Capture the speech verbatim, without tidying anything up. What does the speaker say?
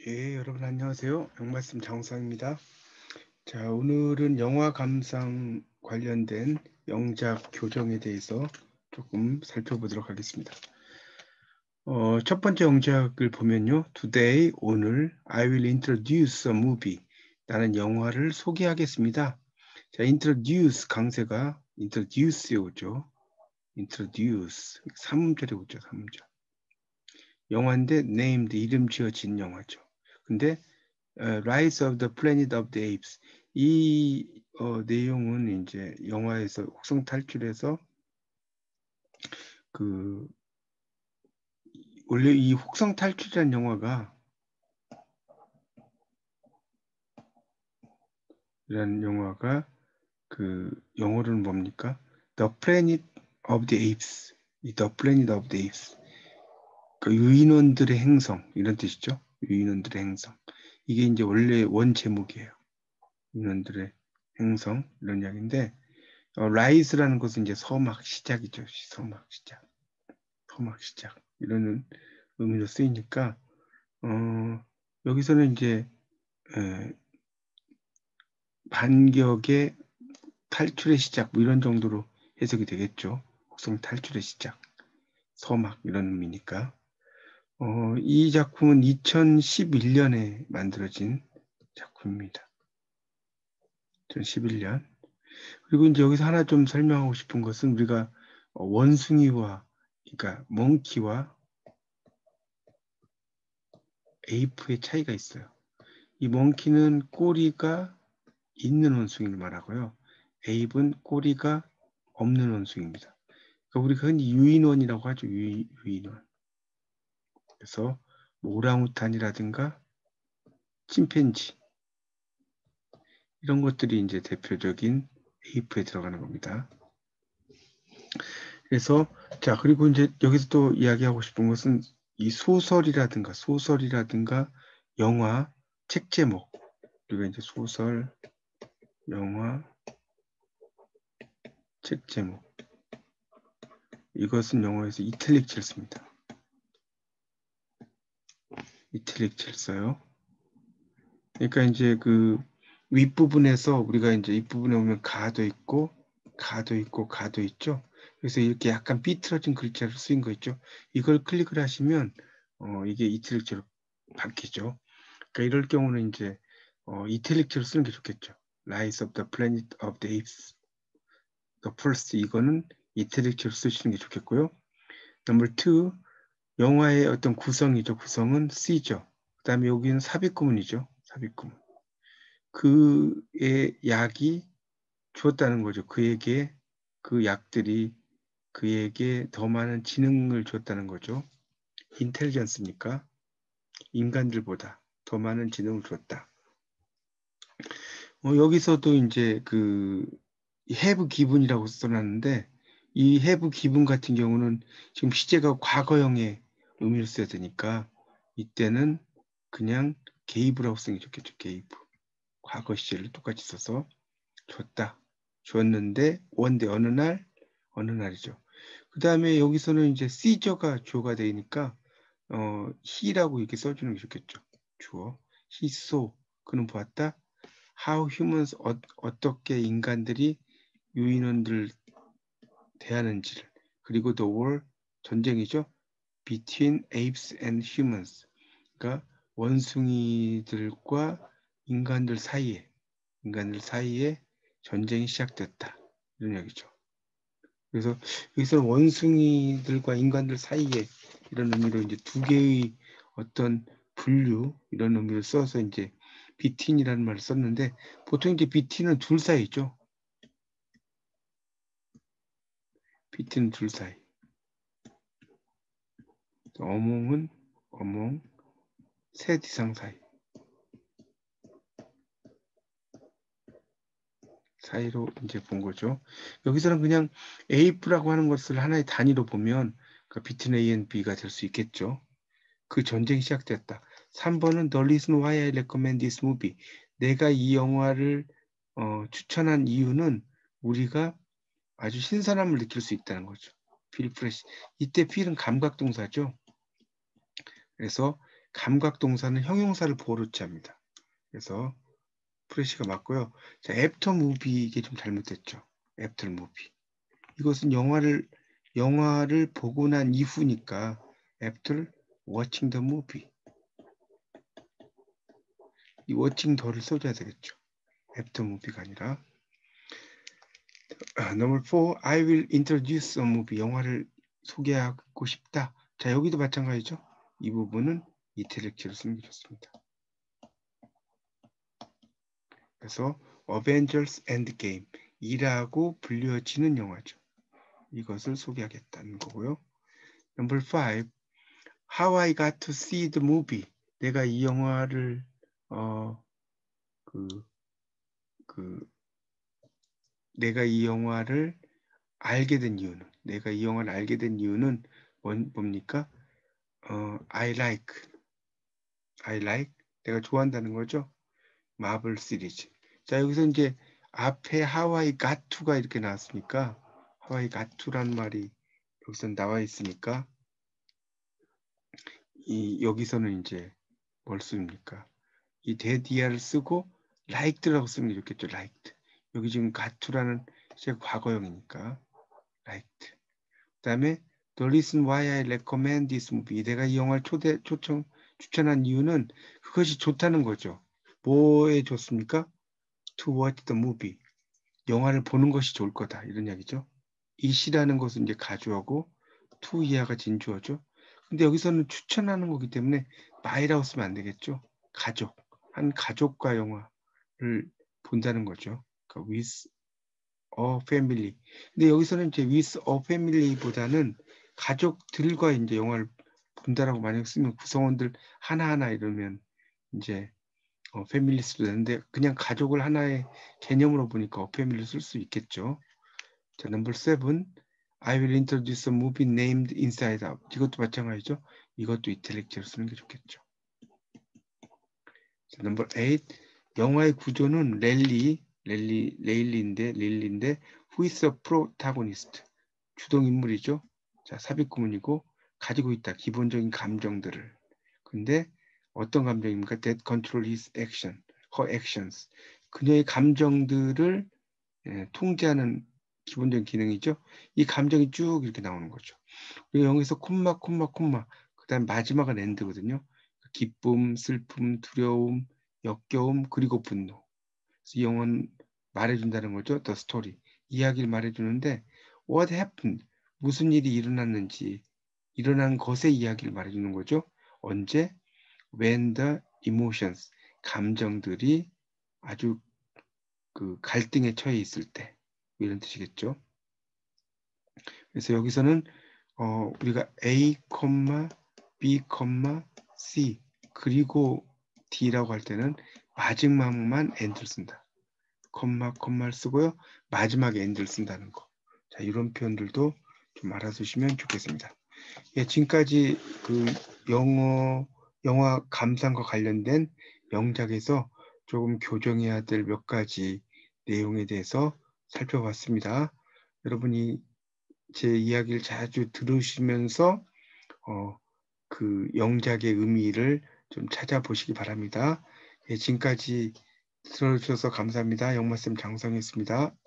예, 여러분 안녕하세요. 영말씀 장우상입니다. 자, 오늘은 영화 감상 관련된 영작 교정에 대해서 조금 살펴보도록 하겠습니다. 어, 첫 번째 영작을 보면요. Today, 오늘 I will introduce a movie. 나는 영화를 소개하겠습니다. 자, introduce 강세가 introduce에 오죠. introduce 삼음절에 오죠. 삼음절. 영화인데 named 이름 지어진 영화죠. 근데 어, Rise of the Planet of the Apes 이 어, 내용은 이제 영화에서 혹성 탈출해서 그 원래 이 혹성 탈출이라는 영화가 이라는 영화가 그 영어로는 뭡니까? The Planet of the Apes. 이 The Planet of the Apes. 그 유인원들의 행성 이런 뜻이죠. 유인원들의 행성. 이게 이제 원래 원 제목이에요. 유인원들의 행성 이런 이야기인데 어, 라이즈라는 것은 이제 서막 시작이죠. 서막 시작. 서막 시작. 이런 의미로 쓰이니까 어, 여기서는 이제 에, 반격의 탈출의 시작 뭐 이런 정도로 해석이 되겠죠. 혹성 탈출의 시작. 서막 이런 의미니까. 어, 이 작품은 이천십일 년에 만들어진 작품입니다. 이천십일 년. 그리고 이제 여기서 하나 좀 설명하고 싶은 것은 우리가 원숭이와 그러니까 몽키와 에이프의 차이가 있어요. 이 몽키는 꼬리가 있는 원숭이를 말하고요. 에이프는 꼬리가 없는 원숭이입니다. 그러니까 우리가 흔히 유인원이라고 하죠. 유, 유인원. 그래서 뭐 오랑우탄이라든가 침팬지 이런 것들이 이제 대표적인 에이프에 들어가는 겁니다. 그래서 자 그리고 이제 여기서 또 이야기하고 싶은 것은 이 소설이라든가 소설이라든가 영화 책 제목 우리가 이제 소설 영화 책 제목 이것은 영어에서 이탈릭체를 씁니다. 이탈릭체를 써요. 그러니까 이제 그 윗부분에서 우리가 이제 윗부분에 보면 가도 있고 가도 있고 가도 있죠. 그래서 이렇게 약간 삐뚤어진 글자로 쓰인 거 있죠. 이걸 클릭을 하시면 어, 이게 이탈릭체로 바뀌죠. 그러니까 이럴 경우는 이제 어, 이탈릭체로 쓰는 게 좋겠죠. Rise of the Planet of the Apes. The first 이거는 이탈릭체로 쓰시는 게 좋겠고요. Number two 영화의 어떤 구성이죠. 구성은 C죠. 그 다음에 여기는 삽입구문이죠. 삽입구문. 그의 약이 주었다는 거죠. 그에게 그 약들이 그에게 더 많은 지능을 줬다는 거죠. 인텔리전스니까 인간들보다 더 많은 지능을 줬다. 어, 여기서도 이제 그 have given이라고 써놨는데 이 have given 같은 경우는 지금 시제가 과거형의 의미를 써야 되니까 이때는 그냥 gave라고 쓰는 게 좋겠죠. gave. 과거 시제를 똑같이 써서 줬다. 줬는데 원데 어느 날 어느 날이죠. 그 다음에 여기서는 이제 시저가 주어가 되니까 어, he라고 이렇게 써주는 게 좋겠죠. 주어. he saw. 그는 보았다. how humans 어, 어떻게 인간들이 유인원들 대하는지를 그리고 the war 전쟁이죠. between apes and humans. 그러니까 원숭이들과 인간들 사이에 인간들 사이에 전쟁이 시작됐다. 이런 얘기죠. 그래서 여기서는 원숭이들과 인간들 사이에 이런 의미로 이제 두 개의 어떤 분류 이런 의미를 써서 이제 비틴이라는 말을 썼는데 보통 이제 비틴은 둘 사이죠. 비틴은 둘 사이. 어몽은 어몽 셋 이상 사이. 사이로 이제 본 거죠. 여기서는 그냥 에이프라고 하는 것을 하나의 단위로 보면 그 비트윈 A and B가 될 수 있겠죠. 그 전쟁이 시작됐다. 삼 번은 The reason why I recommend this movie. 내가 이 영화를 어, 추천한 이유는 우리가 아주 신선함을 느낄 수 있다는 거죠. feel fresh. 이때 feel은 감각동사죠. 그래서 감각 동사는 형용사를 보호로 취합니다. 그래서 프레시가 맞고요. 자, 애프터 무비 이게 좀 잘못됐죠. 애프터 무비. 이것은 영화를 영화를 보고 난 이후니까 after watching the movie. 이 watching 더를 써줘야 되겠죠. after movie가 아니라. Number four, I will introduce a movie. 영화를 소개하고 싶다. 자, 여기도 마찬가지죠. 이 부분은 이텔렉트로 쓰는 게 좋습니다. 그래서 Avengers Endgame 이라고 불려지는 영화죠. 이것을 소개하겠다는 거고요. Number five, How I got to see the movie. 내가 이 영화를 어, 그, 그, 내가 이 영화를 알게 된 이유는, 내가 이 영화를 알게 된 이유는 뭔, 뭡니까? 어, I like, I like, 내가 좋아한다는 거죠. 마블 시리즈. 자, 여기서 이제 앞에 How I got to가 이렇게 나왔으니까 How I got to라는 말이 여기서 나와 있으니까 이 여기서는 이제 뭘 씁니까? 이 대디아를 쓰고 liked라고 쓰면 게 좋겠죠. liked. 여기 지금 got to라는 시제 과거형이니까 liked. 그다음에 the reason why I recommend this movie. 내가 이 영화를 초대 초청 추천한 이유는 그것이 좋다는 거죠. 뭐에 좋습니까? To watch the movie. 영화를 보는 것이 좋을 거다. 이런 이야기죠. it이라는 것은 이제 가주어고 to 이하가 진주어죠. 근데 여기서는 추천하는 거기 때문에 my라고 쓰면 안 되겠죠. 가족. 한 가족과 영화를 본다는 거죠. 그러니까 with a family. 근데 여기서는 이제 with a family보다는 가족들과 이제 영화를 본다라고 만약 쓰면 구성원들 하나하나 이러면 이제 어, 패밀리 쓰도 되는데 그냥 가족을 하나의 개념으로 보니까 어 패밀리 쓸 수 있겠죠. 자, number seven. I will introduce a movie named Inside Out. 이것도 마찬가지죠. 이것도 이탈릭제로 쓰는 게 좋겠죠. 자, number eight. 영화의 구조는 랠리, 랠리, 레일리인데, 릴리인데, who is a protagonist. 주동 인물이죠. 자, 삽입구문이고 가지고 있다. 기본적인 감정들을. 근데 어떤 감정입니까? That control his action, her actions. 그녀의 감정들을 예, 통제하는 기본적인 기능이죠. 이 감정이 쭉 이렇게 나오는 거죠. 그리고 여기서 콤마, 콤마, 콤마. 그 다음 마지막은 엔드거든요. 기쁨, 슬픔, 두려움, 역겨움, 그리고 분노. 그래서 이 영어는 말해준다는 거죠. The story. 이야기를 말해주는데 what happened? 무슨 일이 일어났는지 일어난 것의 이야기를 말해주는 거죠. 언제? When the emotions. 감정들이 아주 그 갈등에 처해 있을 때 이런 뜻이겠죠. 그래서 여기서는 어, 우리가 A, B, C 그리고 D라고 할 때는 마지막만 and를 쓴다. 콤마, 콤마를 쓰고요. 마지막에 and를 쓴다는 거. 자, 이런 표현들도 좀 알아두시면 좋겠습니다. 예, 지금까지 그 영어, 영화 감상과 관련된 명작에서 조금 교정해야 될 몇 가지 내용에 대해서 살펴봤습니다. 여러분이 제 이야기를 자주 들으시면서 어, 그 영작의 의미를 좀 찾아보시기 바랍니다. 예, 지금까지 들어주셔서 감사합니다. 영마쌤 장성이었습니다.